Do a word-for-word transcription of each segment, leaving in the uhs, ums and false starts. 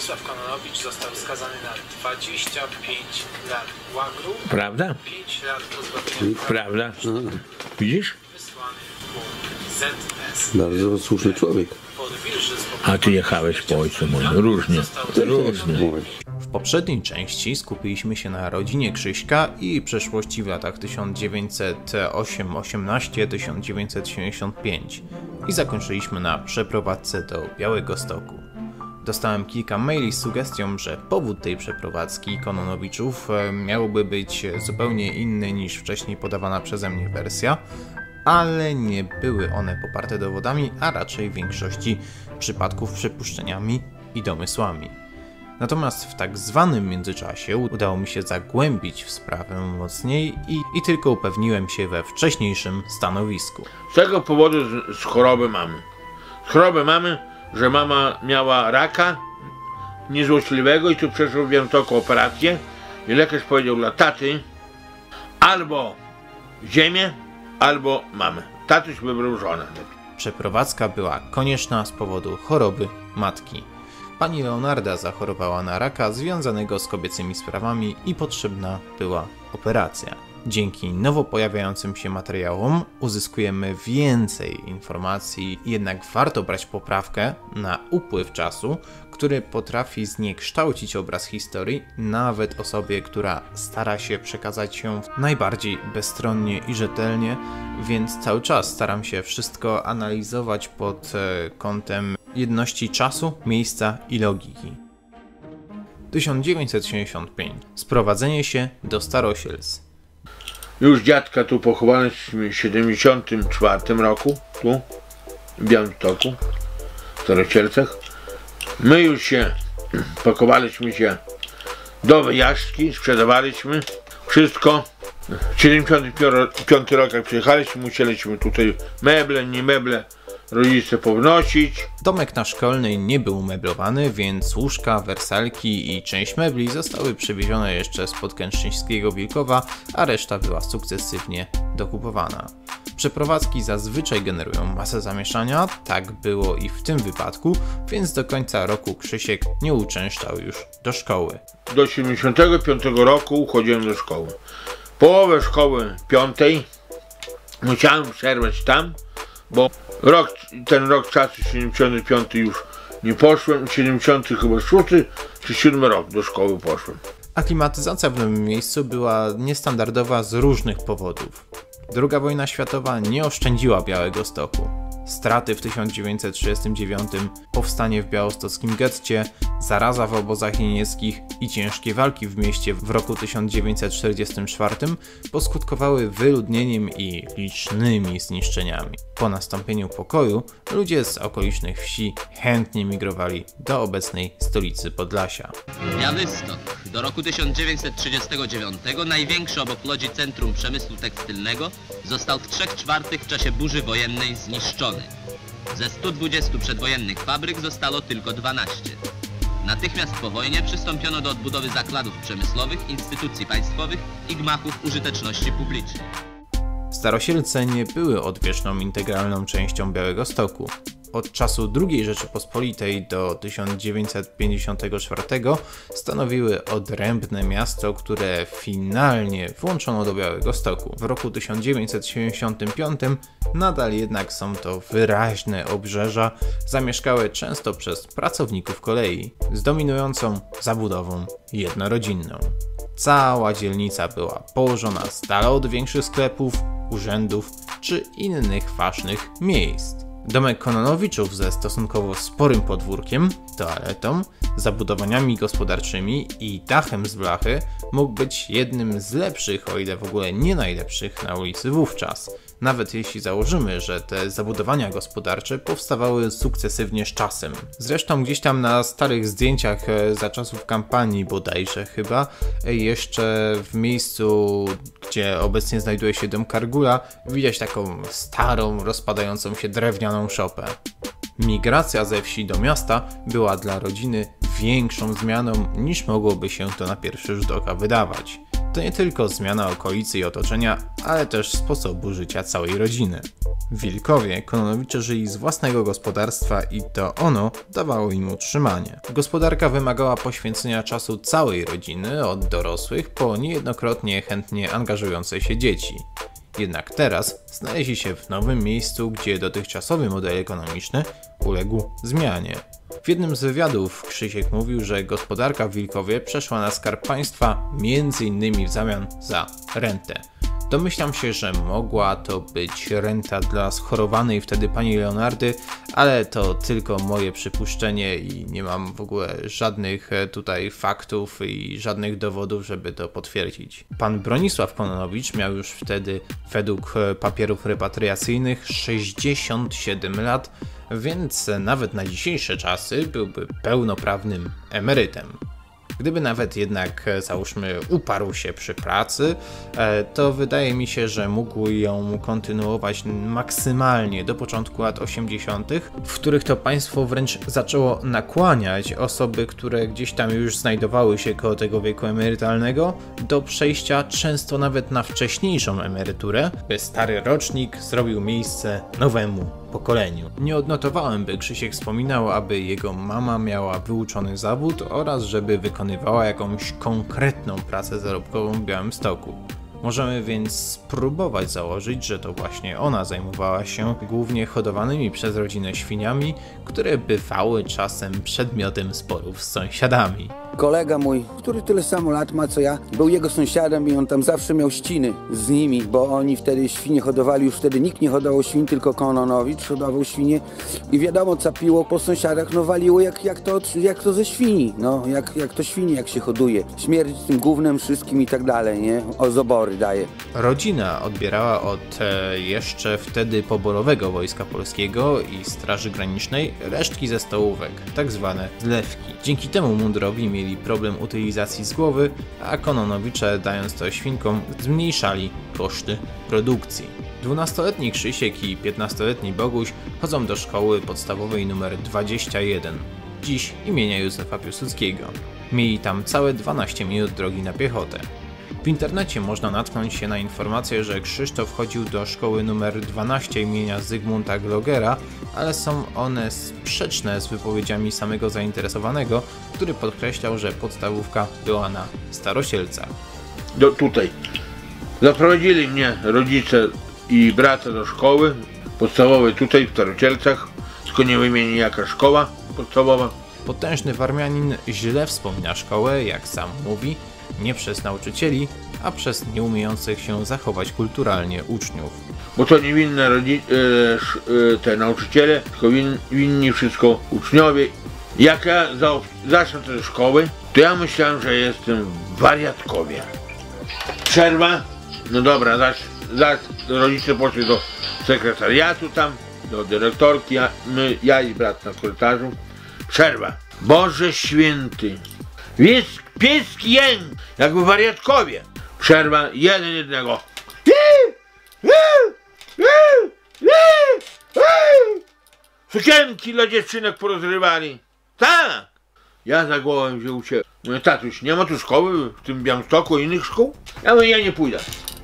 Stanisław Kononowicz został skazany na dwadzieścia pięć lat łagru. Prawda? pięć lat pozbawienia Prawda? No. Widzisz? Wysłany mu Z S. Bardzo słuszny człowiek. A ty jechałeś po ojcu moim. Różnie. Różnie. W poprzedniej części skupiliśmy się na rodzinie Krzyśka i przeszłości w latach tysiąc dziewięćset osiemnasty do tysiąc dziewięćset siedemdziesiątego piątego i zakończyliśmy na przeprowadzce do Białegostoku. Dostałem kilka maili z sugestią, że powód tej przeprowadzki Kononowiczów miałby być zupełnie inny niż wcześniej podawana przeze mnie wersja, ale nie były one poparte dowodami, a raczej w większości przypadków przypuszczeniami i domysłami. Natomiast w tak zwanym międzyczasie udało mi się zagłębić w sprawę mocniej i, i tylko upewniłem się we wcześniejszym stanowisku. Z tego powodu z, z choroby mamy. Z choroby mamy, że mama miała raka niezłośliwego i tu przeszło w Białymstoku operację i lekarz powiedział dla taty albo ziemię, albo mamę. Tatuś wybrał żonę. Przeprowadzka była konieczna z powodu choroby matki. Pani Leonarda zachorowała na raka związanego z kobiecymi sprawami i potrzebna była operacja. Dzięki nowo pojawiającym się materiałom uzyskujemy więcej informacji, jednak warto brać poprawkę na upływ czasu, który potrafi zniekształcić obraz historii nawet osobie, która stara się przekazać ją najbardziej bezstronnie i rzetelnie, więc cały czas staram się wszystko analizować pod kątem jedności czasu, miejsca i logiki. tysiąc dziewięćset siedemdziesiąty piąty. Sprowadzenie się do Starosielc. Już dziadka tu pochowaliśmy w siedemdziesiątym czwartym roku, tu, w Białymstoku, w Starosielcach. My już się pakowaliśmy się do wyjażdżki, sprzedawaliśmy wszystko. W siedemdziesiątym piątym roku jak przyjechaliśmy, musieliśmy tutaj meble, nie meble, rodzice pownosić. Domek na Szkolnej nie był umeblowany, więc łóżka, wersalki i część mebli zostały przywiezione jeszcze spod kętrzyńskiego Wilkowa, a reszta była sukcesywnie dokupowana. Przeprowadzki zazwyczaj generują masę zamieszania, tak było i w tym wypadku, więc do końca roku Krzysiek nie uczęszczał już do szkoły. Do siedemdziesiątego piątego roku uchodziłem do szkoły. Połowę szkoły piątej musiałem przerwać tam, bo rok, ten rok czasu siedemdziesiąty piąty już nie poszłem, siedemdziesiąty chyba szósty czy siódmy rok do szkoły poszłem. Aklimatyzacja w nowym miejscu była niestandardowa z różnych powodów. Druga wojna światowa nie oszczędziła Białegostoku. Straty w tysiąc dziewięćset trzydziestym dziewiątym, powstanie w białostockim getcie, zaraza w obozach niemieckich i ciężkie walki w mieście w roku tysiąc dziewięćset czterdziestym czwartym poskutkowały wyludnieniem i licznymi zniszczeniami. Po nastąpieniu pokoju ludzie z okolicznych wsi chętnie migrowali do obecnej stolicy Podlasia. Białystok do roku tysiąc dziewięćset trzydziestego dziewiątego, największy obok Łodzi centrum przemysłu tekstylnego, został w trzech czwartych w czasie burzy wojennej zniszczony. Ze stu dwudziestu przedwojennych fabryk zostało tylko dwanaście. Natychmiast po wojnie przystąpiono do odbudowy zakładów przemysłowych, instytucji państwowych i gmachów użyteczności publicznej. Starosielce nie były odwieczną, integralną częścią Białegostoku. Od czasu drugiej Rzeczypospolitej do tysiąc dziewięćset pięćdziesiątego czwartego stanowiły odrębne miasto, które finalnie włączono do Białegostoku. W roku tysiąc dziewięćset siedemdziesiątym piątym nadal jednak są to wyraźne obrzeża, zamieszkałe często przez pracowników kolei, z dominującą zabudową jednorodzinną. Cała dzielnica była położona z dala od większych sklepów, urzędów czy innych ważnych miejsc. Domek Kononowiczów ze stosunkowo sporym podwórkiem, toaletą, zabudowaniami gospodarczymi i dachem z blachy mógł być jednym z lepszych, o ile w ogóle nie najlepszych na ulicy wówczas. Nawet jeśli założymy, że te zabudowania gospodarcze powstawały sukcesywnie z czasem. Zresztą gdzieś tam na starych zdjęciach za czasów kampanii bodajże chyba, jeszcze w miejscu, gdzie obecnie znajduje się dom Kargula, widać taką starą, rozpadającą się drewnianą szopę. Migracja ze wsi do miasta była dla rodziny większą zmianą niż mogłoby się to na pierwszy rzut oka wydawać. To nie tylko zmiana okolicy i otoczenia, ale też sposobu życia całej rodziny. W Wilkowie Kononowicze żyli z własnego gospodarstwa i to ono dawało im utrzymanie. Gospodarka wymagała poświęcenia czasu całej rodziny, od dorosłych po niejednokrotnie chętnie angażujące się dzieci. Jednak teraz znaleźli się w nowym miejscu, gdzie dotychczasowy model ekonomiczny uległ zmianie. W jednym z wywiadów Krzysiek mówił, że gospodarka w Wilkowie przeszła na skarb państwa między innymi w zamian za rentę. Domyślam się, że mogła to być renta dla schorowanej wtedy pani Leonardy, ale to tylko moje przypuszczenie i nie mam w ogóle żadnych tutaj faktów i żadnych dowodów, żeby to potwierdzić. Pan Bronisław Kononowicz miał już wtedy według papierów repatriacyjnych sześćdziesiąt siedem lat, więc nawet na dzisiejsze czasy byłby pełnoprawnym emerytem. Gdyby nawet jednak, załóżmy, uparł się przy pracy, to wydaje mi się, że mógł ją kontynuować maksymalnie do początku lat osiemdziesiątych, w których to państwo wręcz zaczęło nakłaniać osoby, które gdzieś tam już znajdowały się koło tego wieku emerytalnego, do przejścia często nawet na wcześniejszą emeryturę, by stary rocznik zrobił miejsce nowemu pokoleniu. Nie odnotowałem, by Krzysiek wspominał, aby jego mama miała wyuczony zawód oraz żeby wykonywała jakąś konkretną pracę zarobkową w Białymstoku. Możemy więc spróbować założyć, że to właśnie ona zajmowała się głównie hodowanymi przez rodzinę świniami, które bywały czasem przedmiotem sporów z sąsiadami. Kolega mój, który tyle samo lat ma co ja, był jego sąsiadem i on tam zawsze miał ściny z nimi, bo oni wtedy świnie hodowali, już wtedy nikt nie hodował świn, tylko Kononowicz hodował świnie i wiadomo, capiło po sąsiadach, no waliło jak, jak, to, jak to ze świni, no jak, jak to świnie, jak się hoduje. Śmierć tym gównem wszystkim i tak dalej, nie? O zobory daje. Rodzina odbierała od e, jeszcze wtedy poborowego Wojska Polskiego i Straży Granicznej resztki ze stołówek, tak zwane zlewki. Dzięki temu mundurowi mieli problem utylizacji z głowy, a Kononowicze, dając to świnkom, zmniejszali koszty produkcji. dwunastoletni Krzysiek i piętnastoletni Boguś chodzą do szkoły podstawowej numer dwadzieścia jeden, dziś imienia Józefa Piłsudskiego. Mieli tam całe dwanaście minut drogi na piechotę. W internecie można natknąć się na informację, że Krzysztof chodził do szkoły numer dwanaście imienia Zygmunta Glogera, ale są one sprzeczne z wypowiedziami samego zainteresowanego, który podkreślał, że podstawówka była na Starosielcach. Do, tutaj. Zaprowadzili mnie rodzice i brata do szkoły podstawowej tutaj w Starosielcach, tylko nie wymieni jaka szkoła podstawowa. Potężny Warmianin źle wspomina szkołę, jak sam mówi, nie przez nauczycieli, a przez nieumiejących się zachować kulturalnie uczniów. Bo to niewinne rodzi- e, te nauczyciele, tylko win- winni wszystko uczniowie. Jak ja za- zacznę te szkoły, to ja myślałem, że jestem w wariatkowie. Przerwa, no dobra, zaś, zaś rodzice poszli do sekretariatu tam, do dyrektorki, ja, my, ja i brat na korytarzu. Przerwa. Boże święty. Jest pieski jęk, jakby w wariatkowie. Przerwa, jeden jednego. Sukienki dla dziewczynek porozrywali. Tak. Ja za głowę wziął się. Mówię, tatuś, nie ma tu szkoły w tym Białymstoku i innych szkół? Ja mówię, ja nie pójdę.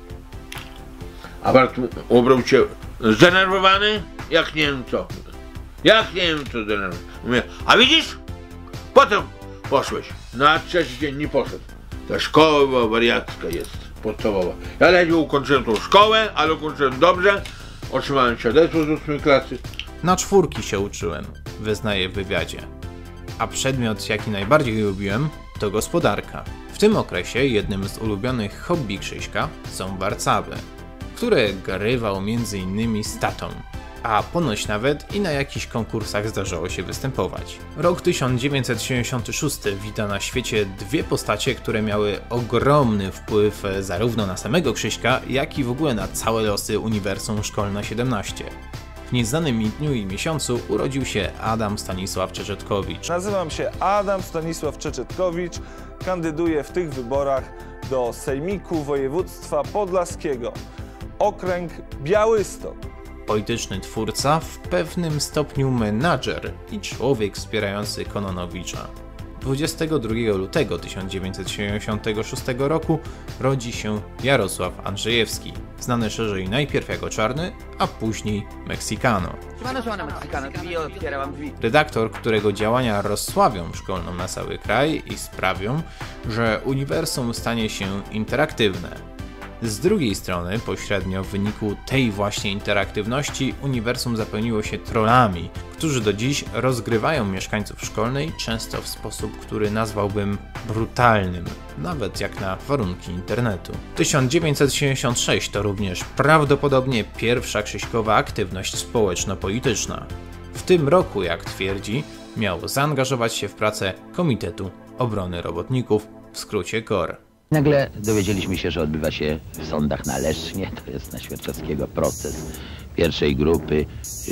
A brat ubrał się zdenerwowany, jak nie wiem co. Jak nie wiem co zdenerwowany. Mówię, a widzisz? Potem poszłeś. No a trzeci dzień nie poszedł. Ta szkoła wariacka jest podstawowa. Ja ledwie ukończyłem tą szkołę, ale ukończyłem dobrze. Otrzymałem świadectwo z ósmej klasy. Na czwórki się uczyłem, wyznaje w wywiadzie. A przedmiot, jaki najbardziej lubiłem, to gospodarka. W tym okresie jednym z ulubionych hobby Krzyśka są warcaby, które grywał między innymi z tatą. A ponoć nawet i na jakichś konkursach zdarzało się występować. Rok tysiąc dziewięćset siedemdziesiąty szósty wita na świecie dwie postacie, które miały ogromny wpływ zarówno na samego Krzyśka, jak i w ogóle na całe losy Uniwersum Szkolne siedemnaście. W nieznanym mi dniu i miesiącu urodził się Adam Stanisław Czeczetkowicz. Nazywam się Adam Stanisław Czeczetkowicz, kandyduję w tych wyborach do Sejmiku Województwa Podlaskiego, okręg Białystok. Polityczny twórca, w pewnym stopniu menadżer i człowiek wspierający Kononowicza. dwudziestego drugiego lutego tysiąc dziewięćset siedemdziesiątego szóstego roku rodzi się Jarosław Andrzejewski, znany szerzej najpierw jako Czarny, a później Mexicano. Redaktor, którego działania rozsławią szkolną na cały kraj i sprawią, że uniwersum stanie się interaktywne. Z drugiej strony, pośrednio w wyniku tej właśnie interaktywności, uniwersum zapełniło się trollami, którzy do dziś rozgrywają mieszkańców szkolnej, często w sposób, który nazwałbym brutalnym, nawet jak na warunki internetu. tysiąc dziewięćset siedemdziesiąty szósty to również prawdopodobnie pierwsza Krzyśkowa aktywność społeczno-polityczna. W tym roku, jak twierdzi, miał zaangażować się w pracę Komitetu Obrony Robotników, w skrócie K O R. Nagle dowiedzieliśmy się, że odbywa się w sądach na Lesznie, to jest na Świerczewskiego, proces pierwszej grupy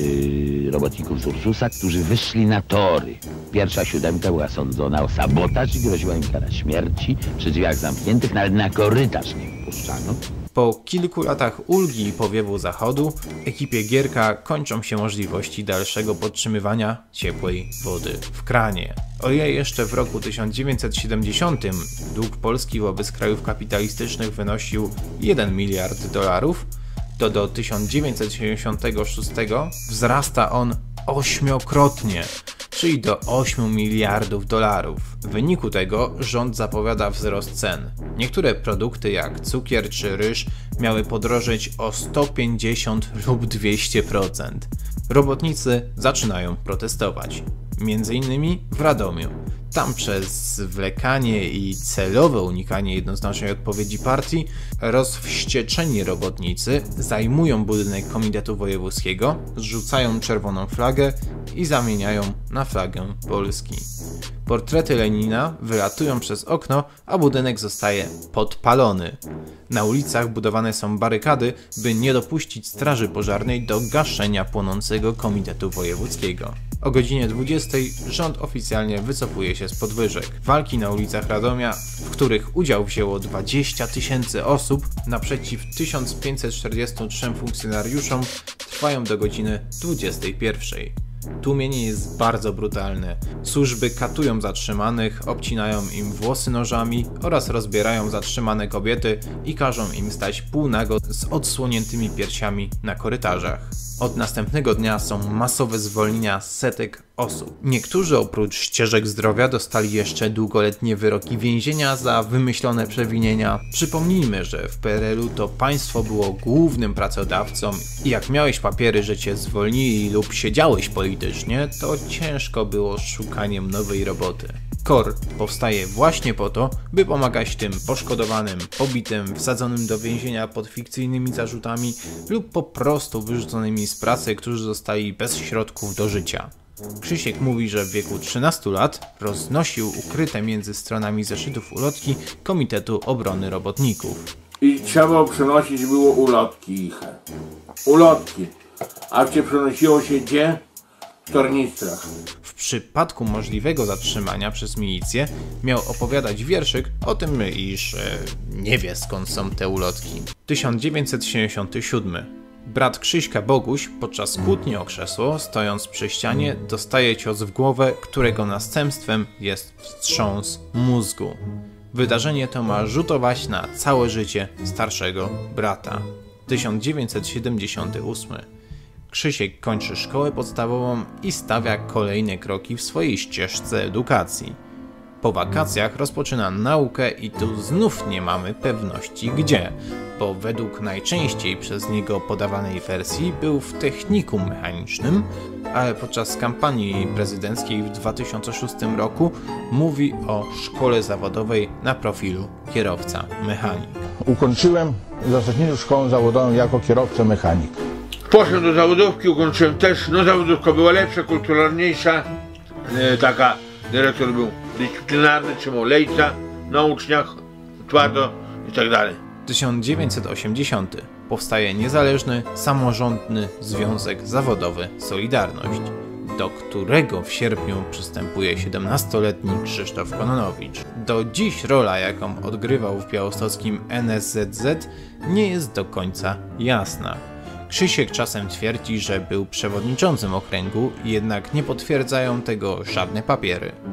yy, robotników z Ursusa, którzy wyszli na tory. Pierwsza siódemka była sądzona o sabotaż i groziła im kara śmierci przy drzwiach zamkniętych, nawet na korytarz nie wpuszczano. Po kilku latach ulgi i powiewu zachodu, ekipie Gierka kończą się możliwości dalszego podtrzymywania ciepłej wody w kranie. O ile jeszcze w roku tysiąc dziewięćset siedemdziesiątym dług Polski wobec krajów kapitalistycznych wynosił jeden miliard dolarów, to do tysiąc dziewięćset siedemdziesiątego szóstego wzrasta on ośmiokrotnie, czyli do ośmiu miliardów dolarów. W wyniku tego rząd zapowiada wzrost cen. Niektóre produkty jak cukier czy ryż miały podrożeć o sto pięćdziesiąt lub dwieście procent. Robotnicy zaczynają protestować. Między innymi w Radomiu. Tam przez zwlekanie i celowe unikanie jednoznacznej odpowiedzi partii rozwścieczeni robotnicy zajmują budynek Komitetu Wojewódzkiego, zrzucają czerwoną flagę i zamieniają na flagę Polski. Portrety Lenina wylatują przez okno, a budynek zostaje podpalony. Na ulicach budowane są barykady, by nie dopuścić straży pożarnej do gaszenia płonącego Komitetu Wojewódzkiego. O godzinie dwudziestej rząd oficjalnie wycofuje się z podwyżek. Walki na ulicach Radomia, w których udział wzięło dwadzieścia tysięcy osób, naprzeciw tysiąc pięćset czterdziestu trzem funkcjonariuszom, trwają do godziny dwudziestej pierwszej. Tłumienie jest bardzo brutalne. Służby katują zatrzymanych, obcinają im włosy nożami oraz rozbierają zatrzymane kobiety i każą im stać półnago z odsłoniętymi piersiami na korytarzach. Od następnego dnia są masowe zwolnienia setek osób. Niektórzy oprócz ścieżek zdrowia dostali jeszcze długoletnie wyroki więzienia za wymyślone przewinienia. Przypomnijmy, że w P R L u to państwo było głównym pracodawcą i jak miałeś papiery, że cię zwolnili lub siedziałeś politycznie, to ciężko było z szukaniem nowej roboty. K O R powstaje właśnie po to, by pomagać tym poszkodowanym, pobitym, wsadzonym do więzienia pod fikcyjnymi zarzutami lub po prostu wyrzuconymi z pracy, którzy zostali bez środków do życia. Krzysiek mówi, że w wieku trzynastu lat roznosił ukryte między stronami zeszytów ulotki Komitetu Obrony Robotników. I trzeba było przenosić było ulotki ich. Ulotki. A gdzie przenosiło się gdzie? W tornistrach. W przypadku możliwego zatrzymania przez milicję miał opowiadać wierszyk o tym, iż e, nie wie skąd są te ulotki. tysiąc dziewięćset siedemdziesiąty siódmy. Brat Krzyśka Boguś podczas kłótni o krzesło, stojąc przy ścianie, dostaje cios w głowę, którego następstwem jest wstrząs mózgu. Wydarzenie to ma rzutować na całe życie starszego brata. tysiąc dziewięćset siedemdziesiąty ósmy. Krzysiek kończy szkołę podstawową i stawia kolejne kroki w swojej ścieżce edukacji. Po wakacjach rozpoczyna naukę i tu znów nie mamy pewności gdzie, bo według najczęściej przez niego podawanej wersji był w technikum mechanicznym, ale podczas kampanii prezydenckiej w dwa tysiące szóstym roku mówi o szkole zawodowej na profilu kierowca mechanik. Ukończyłem w zasadniczo szkołę zawodową jako kierowca mechanik. Poszedłem do zawodówki, ukończyłem też, no zawodówka była lepsza, kulturalniejsza, e, taka, dyrektor był dyscyplinarny, trzymał lejca na uczniach, twardo i tak dalej. tysiąc dziewięćset osiemdziesiąty. Powstaje niezależny, samorządny Związek Zawodowy Solidarność, do którego w sierpniu przystępuje siedemnastoletni Krzysztof Kononowicz. Do dziś rola, jaką odgrywał w białostockim N S Z Z, nie jest do końca jasna. Krzysiek czasem twierdzi, że był przewodniczącym okręgu, jednak nie potwierdzają tego żadne papiery.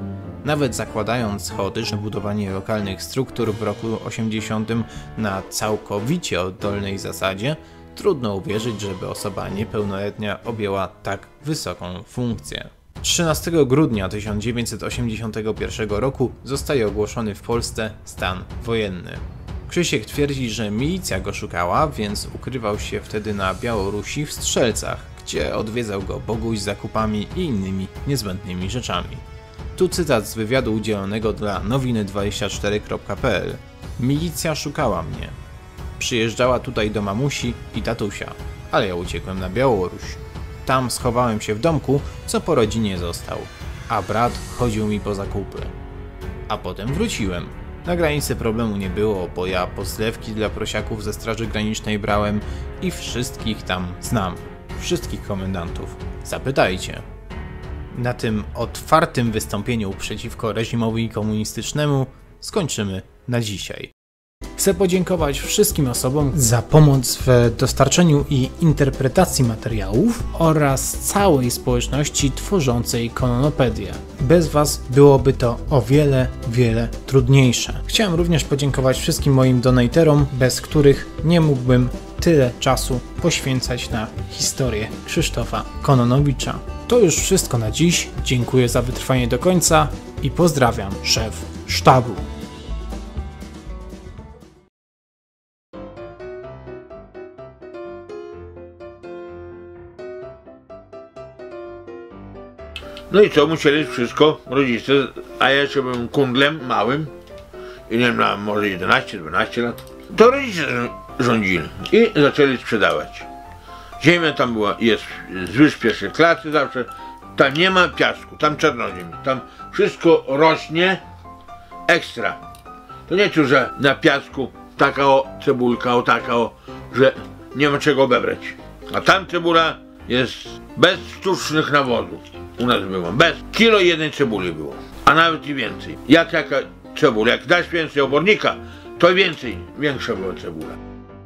Nawet zakładając chaotyczne budowanie lokalnych struktur w roku osiemdziesiątym na całkowicie oddolnej zasadzie, trudno uwierzyć, żeby osoba niepełnoletnia objęła tak wysoką funkcję. trzynastego grudnia tysiąc dziewięćset osiemdziesiątego pierwszego roku zostaje ogłoszony w Polsce stan wojenny. Krzysiek twierdzi, że milicja go szukała, więc ukrywał się wtedy na Białorusi w Strzelcach, gdzie odwiedzał go Boguś z zakupami i innymi niezbędnymi rzeczami. Tu cytat z wywiadu udzielonego dla nowiny dwadzieścia cztery kropka p l. Milicja szukała mnie. Przyjeżdżała tutaj do mamusi i tatusia, ale ja uciekłem na Białoruś. Tam schowałem się w domku, co po rodzinie został, a brat chodził mi po zakupy. A potem wróciłem. Na granicy problemu nie było, bo ja pozlewki dla prosiaków ze Straży Granicznej brałem i wszystkich tam znam. Wszystkich komendantów. Zapytajcie. Na tym otwartym wystąpieniu przeciwko reżimowi komunistycznemu skończymy na dzisiaj. Chcę podziękować wszystkim osobom za pomoc w dostarczeniu i interpretacji materiałów oraz całej społeczności tworzącej Kononopedię. Bez Was byłoby to o wiele, wiele trudniejsze. Chciałem również podziękować wszystkim moim donaterom, bez których nie mógłbym tyle czasu poświęcać na historię Krzysztofa Kononowicza. To już wszystko na dziś. Dziękuję za wytrwanie do końca i pozdrawiam, szef sztabu. No i co, musieli wszystko rodzice, a ja jeszcze byłem kundlem małym i nie wiem, miałem może jedenaście dwanaście lat, to rodzice rządzili i zaczęli sprzedawać. Ziemia tam była, jest zwyż pierwszej klasy zawsze, tam nie ma piasku, tam czarnoziemi, tam wszystko rośnie ekstra. To nie tu, że na piasku taka o cebulka, o taka o, że nie ma czego obebrać. A tam cebula jest bez sztucznych nawozów. U nas było bez. Kilo jednej cebuli było, a nawet i więcej. Jak jaka cebula, jak dasz więcej obornika, to więcej, większa była cebula.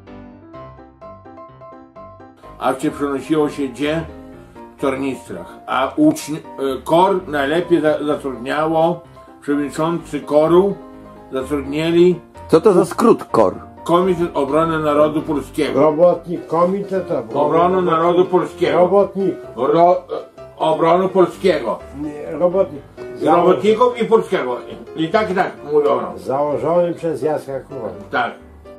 A wcie przenosiło się gdzie? W tornistrach. A uczń, kor najlepiej za, zatrudniało, przewodniczący koru zatrudnieli. Co to za skrót KOR? Komitet Obrony Narodu Polskiego. Robotnik komitetowy. Obrony Narodu Polskiego. Robotnik. Ro, obrony Polskiego. Nie, robotnik. Robotników i polskiego. I tak i tak mówiono. Założony przez Jacka Kuła. Tak.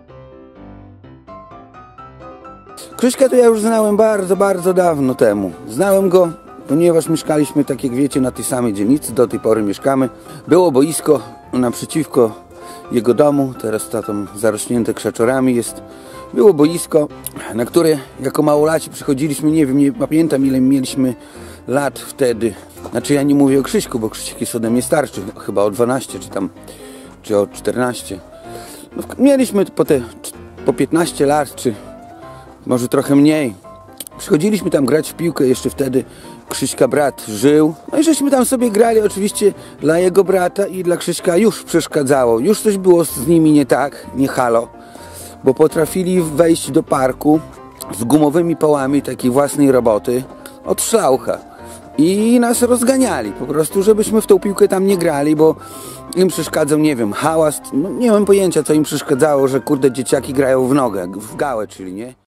Krzyśka to ja już znałem bardzo, bardzo dawno temu. Znałem go, ponieważ mieszkaliśmy, tak jak wiecie, na tej samej dzielnicy, do tej pory mieszkamy. Było boisko naprzeciwko jego domu, teraz to tam zarośnięte krzaczorami jest. Było boisko, na które jako małolaci przychodziliśmy, nie wiem, nie pamiętam ile mieliśmy lat wtedy. Znaczy ja nie mówię o Krzyśku, bo Krzysiek jest ode mnie starszy, chyba o dwanaście czy tam, czy o czternaście. No, mieliśmy po te po piętnaście lat, czy może trochę mniej. Przychodziliśmy tam grać w piłkę, jeszcze wtedy Krzyśka brat żył. No i żeśmy tam sobie grali, oczywiście dla jego brata i dla Krzyśka już przeszkadzało. Już coś było z nimi nie tak, nie halo. Bo potrafili wejść do parku z gumowymi pałami takiej własnej roboty od szlaucha. I nas rozganiali po prostu, żebyśmy w tą piłkę tam nie grali, bo im przeszkadzał, nie wiem, hałas. No, nie mam pojęcia, co im przeszkadzało, że kurde dzieciaki grają w nogę, w gałę, czyli nie.